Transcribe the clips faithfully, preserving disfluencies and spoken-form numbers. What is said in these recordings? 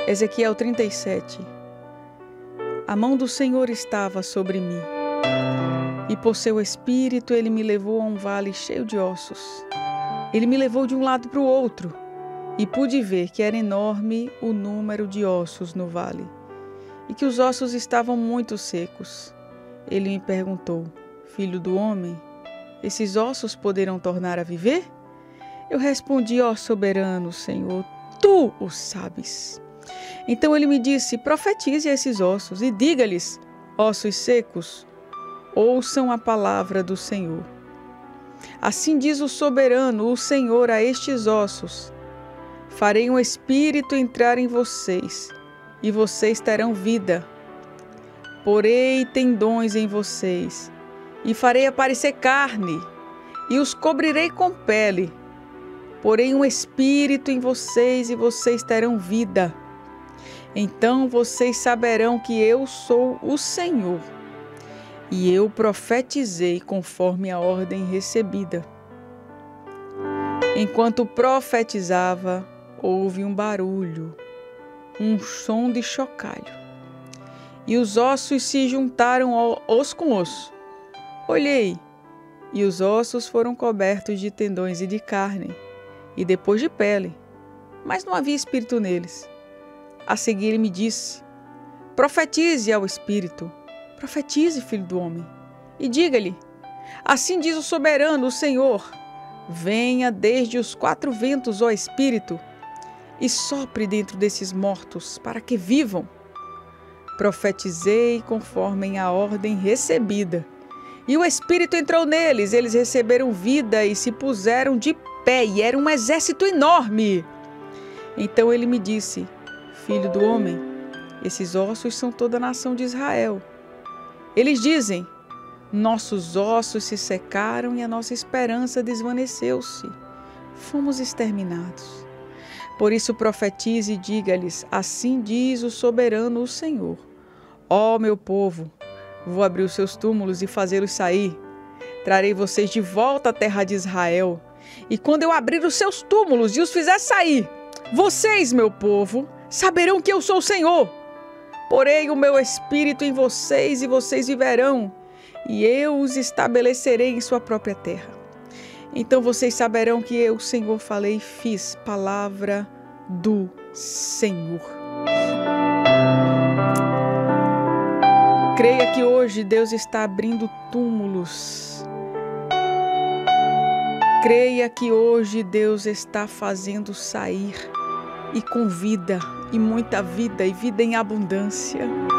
Ezequiel trinta e sete. A mão do Senhor estava sobre mim, e por seu espírito ele me levou a um vale cheio de ossos. Ele me levou de um lado para o outro, e pude ver que era enorme o número de ossos no vale, e que os ossos estavam muito secos. Ele me perguntou: Filho do homem, esses ossos poderão tornar a viver? Eu respondi: ó soberano Senhor, tu o sabes. Então ele me disse: profetize a esses ossos e diga-lhes: ossos secos, ouçam a palavra do Senhor. Assim diz o soberano, o Senhor, a estes ossos: farei um espírito entrar em vocês, e vocês terão vida. Porei tendões em vocês, e farei aparecer carne, e os cobrirei com pele. Porei um espírito em vocês, e vocês terão vida. Então vocês saberão que eu sou o Senhor. E eu profetizei conforme a ordem recebida. Enquanto profetizava, houve um barulho, um som de chocalho. E os ossos se juntaram osso com osso. Olhei, e os ossos foram cobertos de tendões e de carne, e depois de pele, mas não havia espírito neles. A seguir ele me disse: profetize ao espírito, profetize, filho do homem, e diga-lhe: assim diz o soberano, o Senhor, venha desde os quatro ventos, ó espírito, e sopre dentro desses mortos, para que vivam. Profetizei conforme a ordem recebida, e o espírito entrou neles, eles receberam vida e se puseram de pé, e era um exército enorme. Então ele me disse: Filho do homem, esses ossos são toda a nação de Israel. Eles dizem: nossos ossos se secaram e a nossa esperança desvaneceu-se. Fomos exterminados. Por isso profetize e diga-lhes: assim diz o soberano, o Senhor. Ó meu povo, vou abrir os seus túmulos e fazê-los sair. Trarei vocês de volta à terra de Israel. E quando eu abrir os seus túmulos e os fizer sair, vocês, meu povo, saberão que eu sou o Senhor. Porei o meu espírito em vocês e vocês viverão, e eu os estabelecerei em sua própria terra. Então vocês saberão que eu, Senhor, falei e fiz. Palavra do Senhor. Creia que hoje Deus está abrindo túmulos. Creia que hoje Deus está fazendo sair, e com vida, e muita vida, e vida em abundância.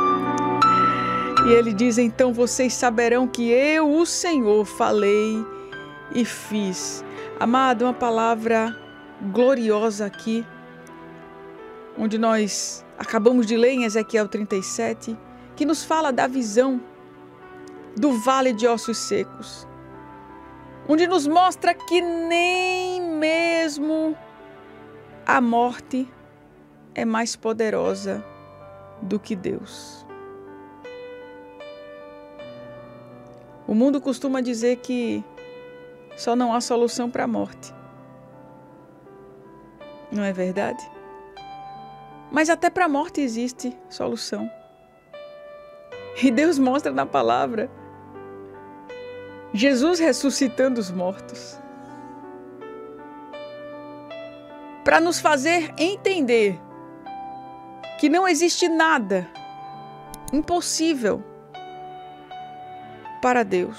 E ele diz: então vocês saberão que eu, o Senhor, falei e fiz. Amado, uma palavra gloriosa aqui, onde nós acabamos de ler em Ezequiel trinta e sete, que nos fala da visão do vale de ossos secos, onde nos mostra que nem mesmo a morte é mais poderosa do que Deus. O mundo costuma dizer que só não há solução para a morte. Não é verdade? Mas até para a morte existe solução. E Deus mostra na palavra Jesus ressuscitando os mortos, para nos fazer entender que não existe nada impossível para Deus.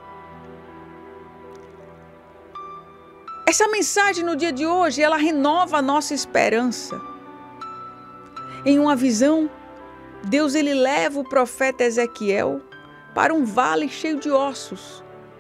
Essa mensagem no dia de hoje, ela renova a nossa esperança. Em uma visão, Deus ele leva o profeta Ezequiel para um vale cheio de ossos.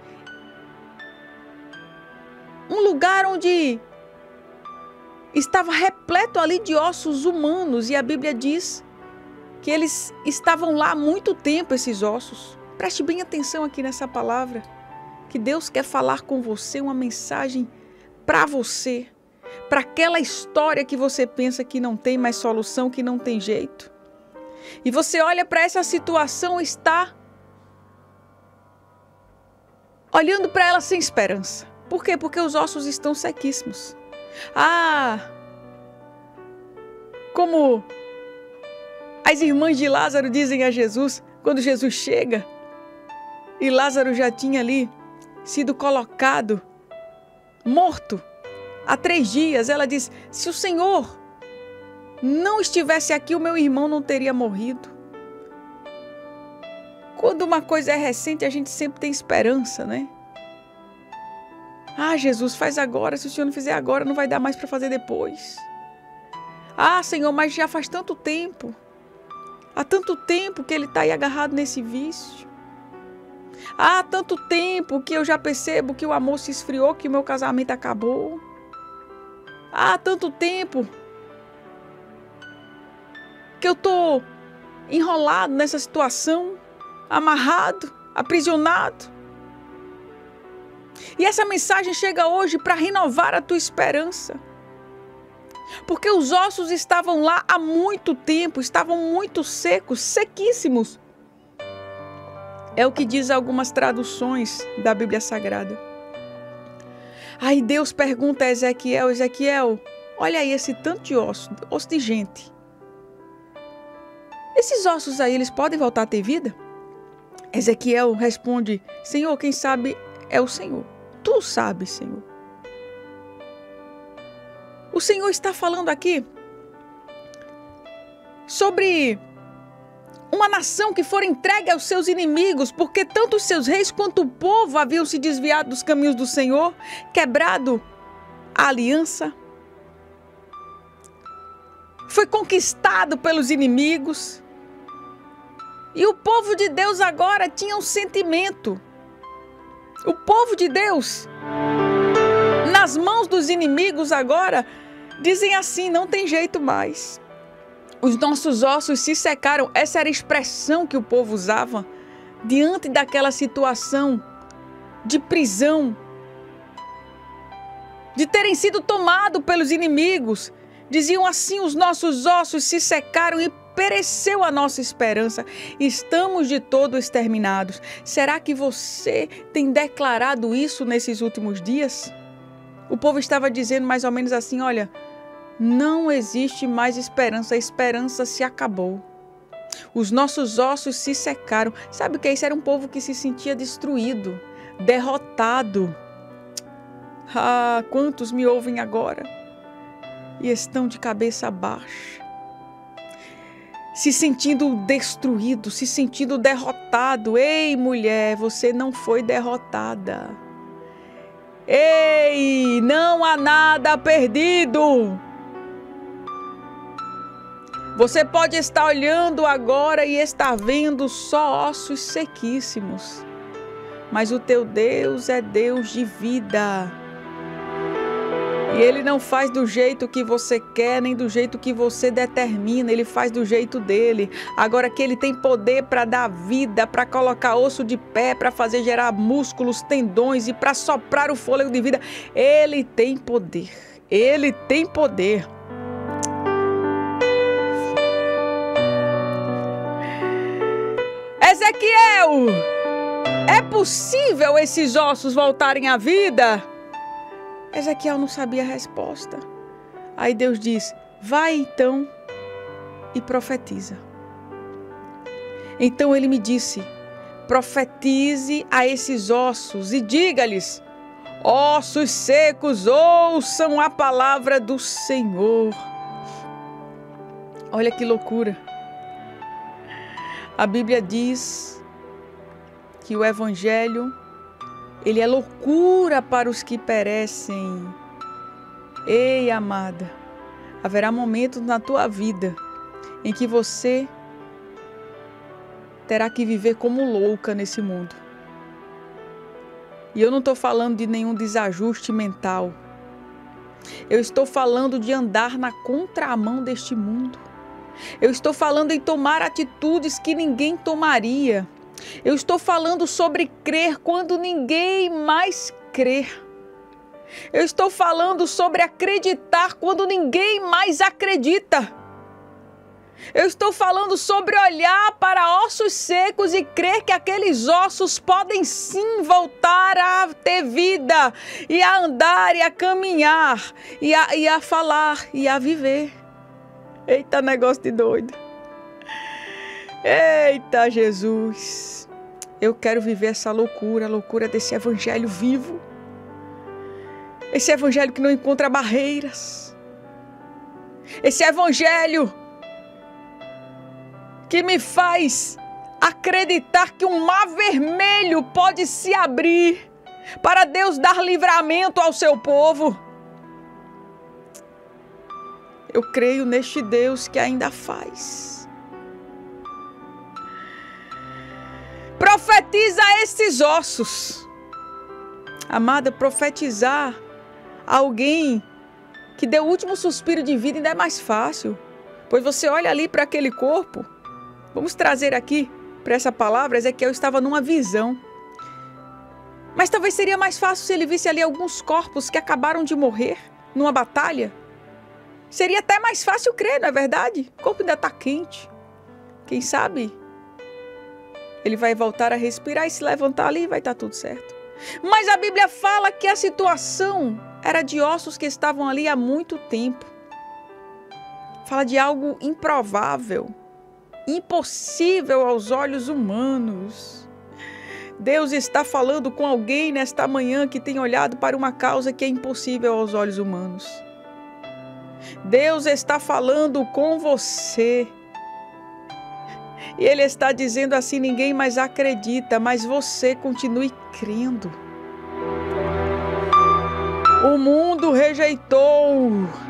Um lugar onde estava repleto ali de ossos humanos, e a Bíblia diz que eles estavam lá há muito tempo, esses ossos. Preste bem atenção aqui nessa palavra, que Deus quer falar com você uma mensagem para você, para aquela história que você pensa que não tem mais solução, que não tem jeito. E você olha para essa situação e está olhando para ela sem esperança. Por quê? Porque os ossos estão sequíssimos. Ah, como As irmãs de Lázaro dizem a Jesus, quando Jesus chega, e Lázaro já tinha ali sido colocado, morto, há três dias, ela diz, se o Senhor não estivesse aqui, o meu irmão não teria morrido. Quando uma coisa é recente, a gente sempre tem esperança, né? Ah, Jesus, faz agora, se o Senhor não fizer agora, não vai dar mais para fazer depois. Ah, Senhor, mas já faz tanto tempo. Há tanto tempo que ele está aí agarrado nesse vício. Há tanto tempo que eu já percebo que o amor se esfriou, que o meu casamento acabou. Há tanto tempo que eu estou enrolado nessa situação, amarrado, aprisionado. E essa mensagem chega hoje para renovar a tua esperança. Porque os ossos estavam lá há muito tempo, estavam muito secos, sequíssimos. É o que diz algumas traduções da Bíblia Sagrada. Aí Deus pergunta a Ezequiel, Ezequiel, olha aí esse tanto de osso, osso de gente. Esses ossos aí, eles podem voltar a ter vida? Ezequiel responde, Senhor, quem sabe é o Senhor. Tu sabes, Senhor. O Senhor está falando aqui sobre uma nação que for entregue aos seus inimigos, porque tanto os seus reis quanto o povo haviam se desviado dos caminhos do Senhor, quebrado a aliança, foi conquistado pelos inimigos. E o povo de Deus agora tinha um sentimento. O povo de Deus, nas mãos dos inimigos agora, dizem assim, não tem jeito mais. Os nossos ossos se secaram. Essa era a expressão que o povo usava diante daquela situação de prisão, de terem sido tomados pelos inimigos. Diziam assim, os nossos ossos se secaram e pereceu a nossa esperança. Estamos de todo exterminados. Será que você tem declarado isso nesses últimos dias? O povo estava dizendo mais ou menos assim, olha, não existe mais esperança, a esperança se acabou. Os nossos ossos se secaram. Sabe o que é isso? Era um povo que se sentia destruído, derrotado. Ah, quantos me ouvem agora e estão de cabeça baixa, se sentindo destruído, se sentindo derrotado. Ei, mulher, você não foi derrotada. Ei, não há nada perdido. Você pode estar olhando agora e estar vendo só ossos sequíssimos, mas o teu Deus é Deus de vida. E Ele não faz do jeito que você quer, nem do jeito que você determina. Ele faz do jeito dele. Agora que Ele tem poder para dar vida, para colocar osso de pé, para fazer gerar músculos, tendões e para soprar o fôlego de vida. Ele tem poder. Ele tem poder. Ezequiel, é possível esses ossos voltarem à vida? Ezequiel não sabia a resposta. Aí Deus diz, vai então e profetiza. Então ele me disse, profetize a esses ossos e diga-lhes, ossos secos, ouçam a palavra do Senhor. Olha que loucura. A Bíblia diz que o Evangelho, ele é loucura para os que perecem. Ei, amada, haverá momentos na tua vida em que você terá que viver como louca nesse mundo. E eu não estou falando de nenhum desajuste mental. Eu estou falando de andar na contramão deste mundo. Eu estou falando em tomar atitudes que ninguém tomaria. Eu estou falando sobre crer quando ninguém mais crê. Eu estou falando sobre acreditar quando ninguém mais acredita. Eu estou falando sobre olhar para ossos secos e crer que aqueles ossos podem sim voltar a ter vida, e a andar, e a caminhar, e a, e a falar, e a viver. Eita, negócio de doido. Eita, Jesus! Eu quero viver essa loucura, a loucura desse evangelho vivo. Esse evangelho que não encontra barreiras. Esse evangelho que me faz acreditar que um mar vermelho pode se abrir para Deus dar livramento ao seu povo. Eu creio neste Deus que ainda faz. Profetiza esses ossos. Amada, profetizar alguém que deu o último suspiro de vida ainda é mais fácil. Pois você olha ali para aquele corpo. Vamos trazer aqui para essa palavra, Ezequiel estava numa visão. Mas talvez seria mais fácil se ele visse ali alguns corpos que acabaram de morrer numa batalha. Seria até mais fácil crer, não é verdade? O corpo ainda está quente. Quem sabe ele vai voltar a respirar e se levantar ali e vai estar tudo certo. Mas a Bíblia fala que a situação era de ossos que estavam ali há muito tempo. Fala de algo improvável, impossível aos olhos humanos. Deus está falando com alguém nesta manhã que tem olhado para uma causa que é impossível aos olhos humanos. Deus está falando com você. E Ele está dizendo assim, ninguém mais acredita, mas você continue crendo. O mundo rejeitou.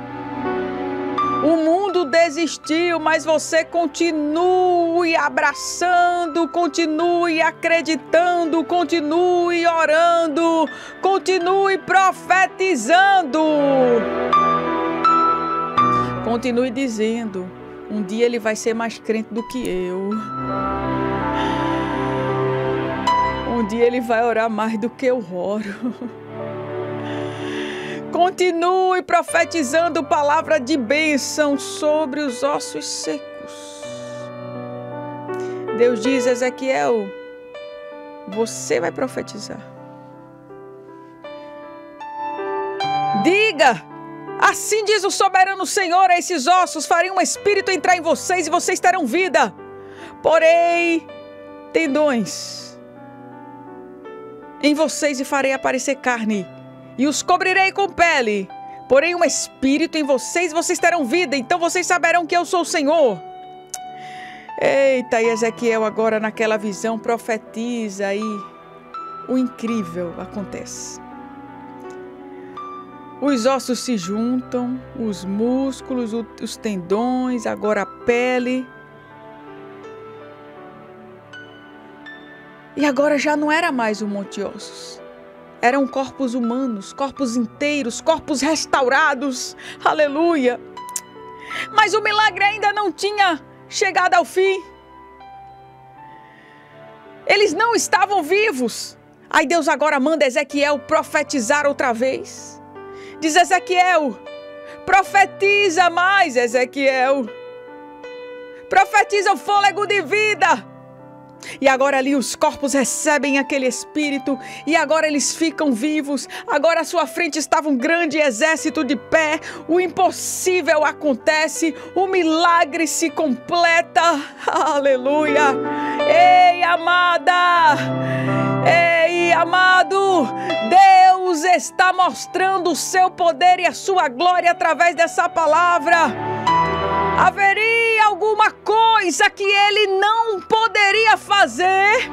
O mundo desistiu, mas você continue abraçando, continue acreditando, continue orando, continue profetizando. Continue dizendo, um dia ele vai ser mais crente do que eu. Um dia ele vai orar mais do que eu oro. Continue profetizando palavra de bênção sobre os ossos secos. Deus diz, Ezequiel, você vai profetizar. Diga, assim diz o soberano Senhor a esses ossos, farei um espírito entrar em vocês e vocês terão vida. Porei tendões em vocês e farei aparecer carne. E os cobrirei com pele, porém um espírito em vocês, e vocês terão vida, então vocês saberão que eu sou o Senhor. Eita, e Ezequiel agora naquela visão profetiza e o incrível acontece. Os ossos se juntam, os músculos, os tendões, agora a pele. E agora já não era mais um monte de ossos. Eram corpos humanos, corpos inteiros, corpos restaurados. Aleluia! Mas o milagre ainda não tinha chegado ao fim. Eles não estavam vivos. Aí Deus agora manda Ezequiel profetizar outra vez. Diz Ezequiel, profetiza mais, Ezequiel. Profetiza o fôlego de vida. E agora ali os corpos recebem aquele espírito e agora eles ficam vivos. Agora à sua frente estava um grande exército de pé. O impossível acontece, o milagre se completa. Aleluia! Ei, amada! Ei, amado! Deus está mostrando o seu poder e a sua glória através dessa palavra. Haveria alguma coisa que ele não poderia fazer?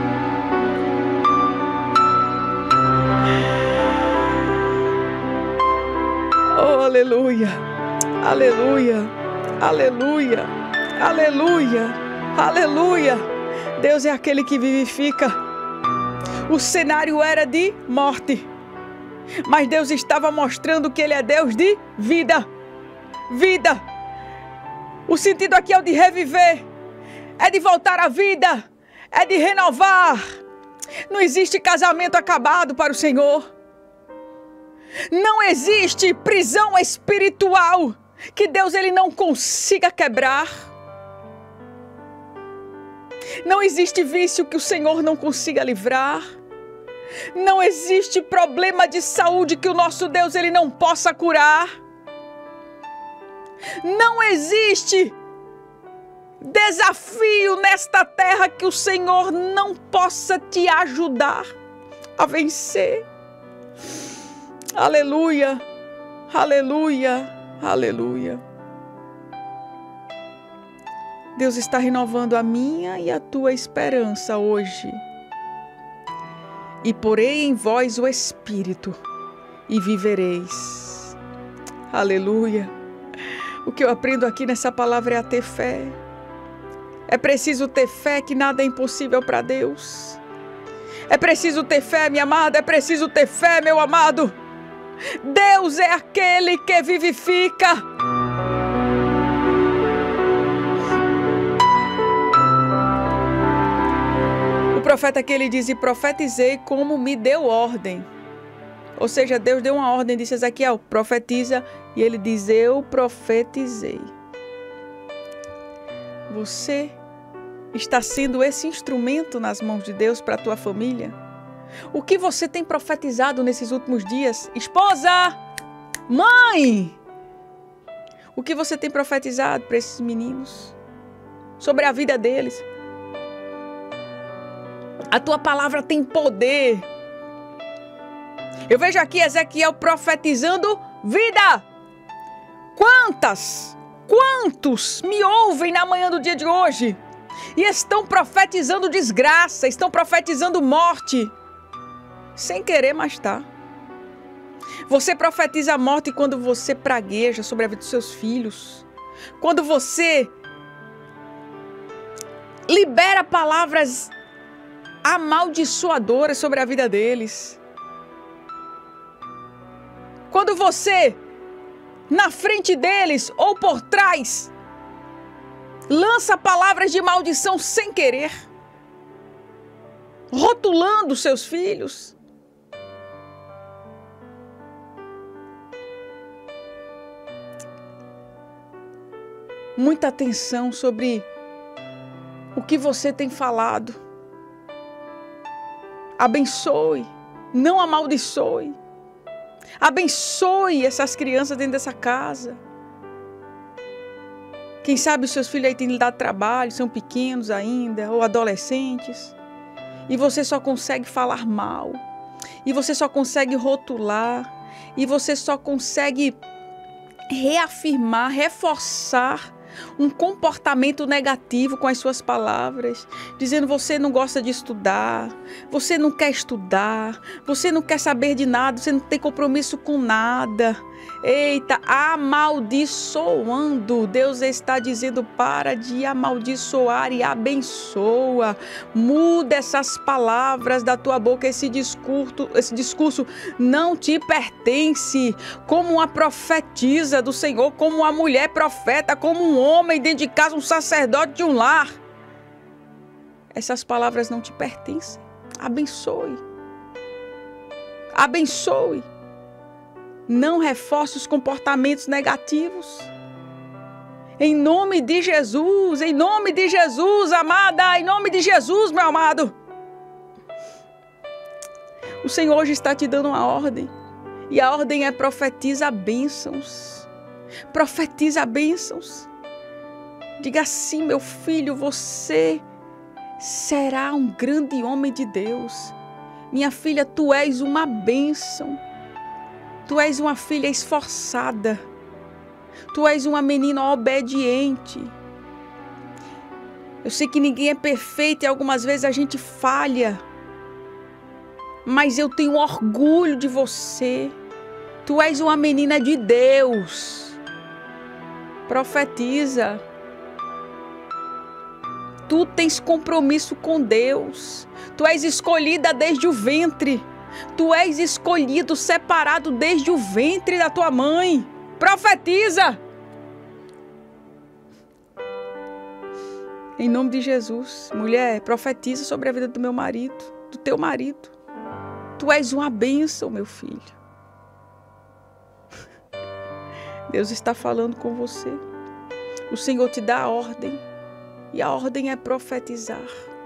Oh, aleluia, aleluia, aleluia, aleluia, aleluia. Deus é aquele que vivifica. O cenário era de morte, mas Deus estava mostrando que Ele é Deus de vida, vida. O sentido aqui é o de reviver, é de voltar à vida, é de renovar. Não existe casamento acabado para o Senhor. Não existe prisão espiritual que Deus ele não consiga quebrar. Não existe vício que o Senhor não consiga livrar. Não existe problema de saúde que o nosso Deus ele não possa curar. Não existe desafio nesta terra que o Senhor não possa te ajudar a vencer. Aleluia, aleluia, aleluia. Deus está renovando a minha e a tua esperança hoje. E porei em vós o Espírito e vivereis. Aleluia. O que eu aprendo aqui nessa palavra é a ter fé. É preciso ter fé que nada é impossível para Deus. É preciso ter fé, minha amada. É preciso ter fé, meu amado. Deus é aquele que vivifica. O profeta que ele diz: e profetizei como me deu ordem. Ou seja, Deus deu uma ordem, disse: Ezequiel, profetiza. E ele diz: eu profetizei. Você está sendo esse instrumento nas mãos de Deus para a tua família? O que você tem profetizado nesses últimos dias? Esposa! Mãe! O que você tem profetizado para esses meninos? Sobre a vida deles? A tua palavra tem poder. Eu vejo aqui Ezequiel profetizando vida. Quantas, quantos me ouvem na manhã do dia de hoje e estão profetizando desgraça, estão profetizando morte, sem querer, mas tá. Você profetiza a morte quando você pragueja sobre a vida dos seus filhos, quando você libera palavras amaldiçoadoras sobre a vida deles. Quando você, na frente deles ou por trás, lança palavras de maldição sem querer, rotulando seus filhos. Muita atenção sobre o que você tem falado. Abençoe, não amaldiçoe. Abençoe essas crianças dentro dessa casa. Quem sabe os seus filhos aí têm lhe dado trabalho, são pequenos ainda, ou adolescentes. E você só consegue falar mal. E você só consegue rotular. E você só consegue reafirmar, reforçar um comportamento negativo com as suas palavras, dizendo: você não gosta de estudar, você não quer estudar, você não quer saber de nada, você não tem compromisso com nada. Eita, amaldiçoando. Deus está dizendo: para de amaldiçoar e abençoa. Muda essas palavras da tua boca. Esse discurso, esse discurso não te pertence. Como uma profetisa do Senhor, como uma mulher profeta, como um homem dentro de casa, um sacerdote de um lar. Essas palavras não te pertencem. Abençoe. Abençoe. Não reforce os comportamentos negativos. Em nome de Jesus, em nome de Jesus, amada, em nome de Jesus, meu amado. O Senhor hoje está te dando uma ordem. E a ordem é: profetiza bênçãos. Profetiza bênçãos. Diga assim: meu filho, você será um grande homem de Deus. Minha filha, tu és uma bênção. Tu és uma filha esforçada. Tu és uma menina obediente. Eu sei que ninguém é perfeito e algumas vezes a gente falha. Mas eu tenho orgulho de você. Tu és uma menina de Deus. Profetiza. Tu tens compromisso com Deus. Tu és escolhida desde o ventre. Tu és escolhido, separado desde o ventre da tua mãe. Profetiza. Em nome de Jesus. Mulher, profetiza sobre a vida do meu marido, do teu marido. Tu és uma bênção, meu filho. Deus está falando com você. O Senhor te dá a ordem. E a ordem é profetizar.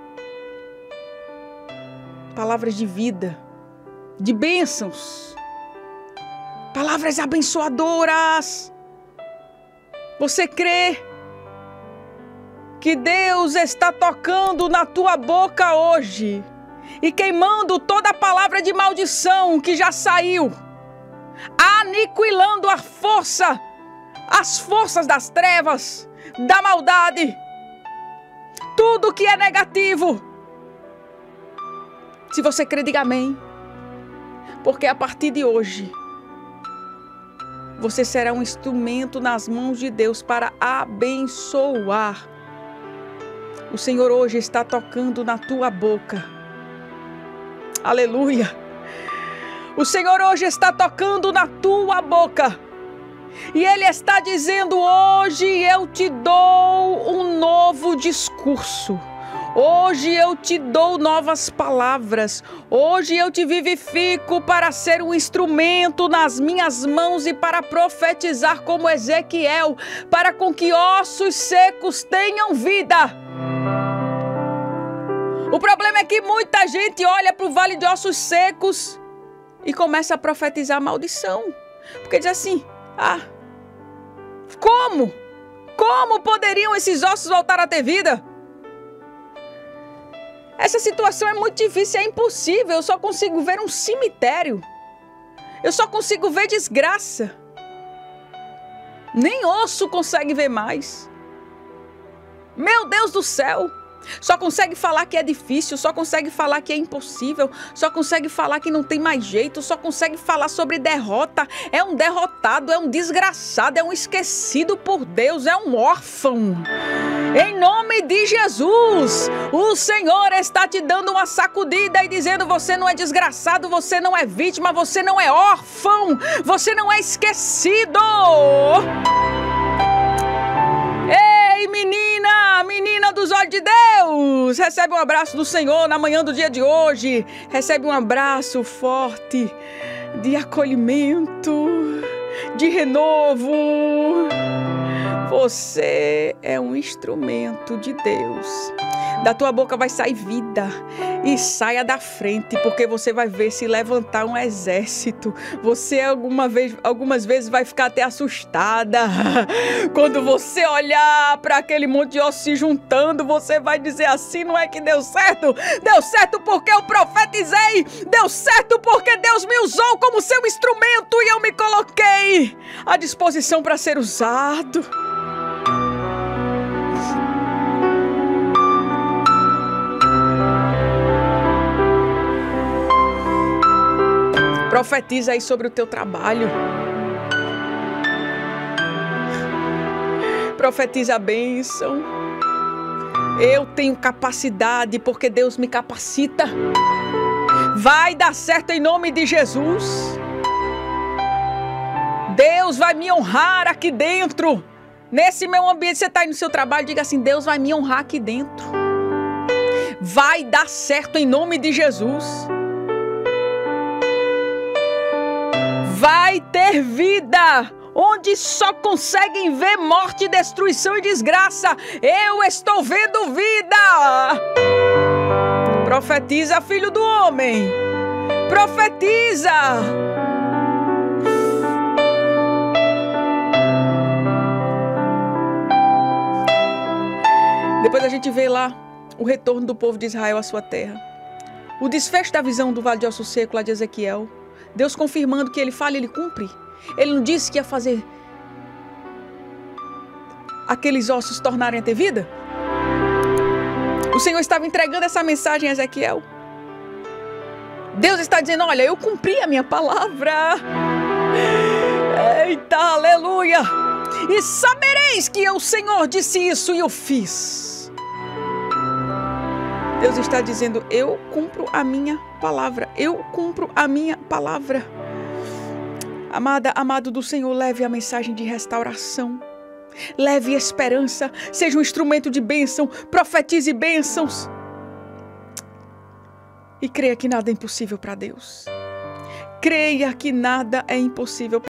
Palavras de vida. De bênçãos, palavras abençoadoras. Você crê? que Deus está tocando na tua boca hoje e queimando toda a palavra de maldição que já saiu, aniquilando a força, as forças das trevas, da maldade, tudo que é negativo. Se você crê, diga amém, porque a partir de hoje você será um instrumento nas mãos de Deus para abençoar. O Senhor hoje está tocando na tua boca. Aleluia. O Senhor hoje está tocando na tua boca. E Ele está dizendo: hoje eu te dou um novo discurso. Hoje eu te dou novas palavras. Hoje eu te vivifico para ser um instrumento nas minhas mãos e para profetizar como Ezequiel, para com que ossos secos tenham vida. O problema é que muita gente olha para o vale de ossos secos e começa a profetizar maldição. Porque diz assim: ah, como? Como poderiam esses ossos voltar a ter vida? Essa situação é muito difícil, é impossível. Eu só consigo ver um cemitério. Eu só consigo ver desgraça. Nem osso consegue ver mais. Meu Deus do céu. Só consegue falar que é difícil, só consegue falar que é impossível, só consegue falar que não tem mais jeito, só consegue falar sobre derrota. É um derrotado, é um desgraçado, é um esquecido por Deus, é um órfão. Em nome de Jesus, o Senhor está te dando uma sacudida e dizendo: você não é desgraçado, você não é vítima, você não é órfão, você não é esquecido. Ei, menina, menina dos olhos de Deus, recebe um abraço do Senhor na manhã do dia de hoje. Recebe um abraço forte de acolhimento, de renovo. Você é um instrumento de Deus. Da tua boca vai sair vida. E saia da frente, porque você vai ver se levantar um exército. Você alguma vez, algumas vezes vai ficar até assustada. Quando você olhar para aquele monte de ossos se juntando, você vai dizer assim: não é que deu certo? Deu certo porque eu profetizei. Deu certo porque Deus me usou como seu instrumento e eu me coloquei à disposição para ser usado. Profetiza aí sobre o teu trabalho. Profetiza a bênção. Eu tenho capacidade porque Deus me capacita. Vai dar certo em nome de Jesus. Deus vai me honrar aqui dentro. Nesse meu ambiente, você está aí no seu trabalho, diga assim: Deus vai me honrar aqui dentro. Vai dar certo em nome de Jesus. Vai ter vida onde só conseguem ver morte, destruição e desgraça. Eu estou vendo vida. Profetiza, filho do homem. Profetiza. Depois a gente vê lá o retorno do povo de Israel à sua terra. O desfecho da visão do Vale de Osso Seco lá de Ezequiel. Deus confirmando que ele fala, ele cumpre. Ele não disse que ia fazer aqueles ossos tornarem a ter vida? O Senhor estava entregando essa mensagem a Ezequiel. Deus está dizendo: olha, eu cumpri a minha palavra. Eita, aleluia. E sabereis que eu, o Senhor, disse isso e eu fiz. Deus está dizendo: eu cumpro a minha palavra. Eu cumpro a minha palavra. Amada, amado do Senhor, leve a mensagem de restauração. Leve esperança. Seja um instrumento de bênção. Profetize bênçãos. E creia que nada é impossível para Deus. Creia que nada é impossível